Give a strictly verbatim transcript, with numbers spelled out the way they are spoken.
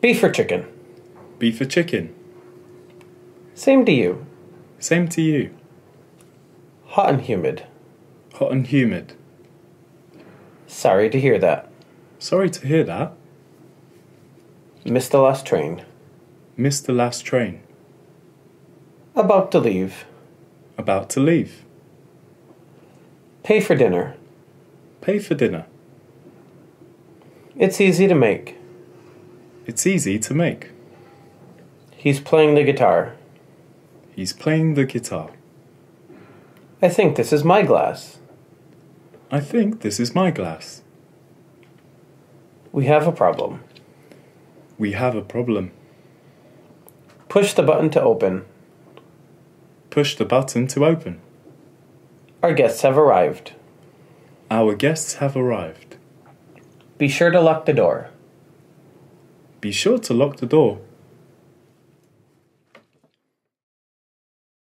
Beef or chicken? Beef or chicken? Same to you. Same to you. Hot and humid? Hot and humid? Sorry to hear that. Sorry to hear that. Missed the last train? Missed the last train. About to leave? About to leave. Pay for dinner? Pay for dinner. It's easy to make. It's easy to make. He's playing the guitar. He's playing the guitar. I think this is my glass. I think this is my glass. We have a problem. We have a problem. Push the button to open. Push the button to open. Our guests have arrived. Our guests have arrived. Be sure to lock the door. Be sure to lock the door.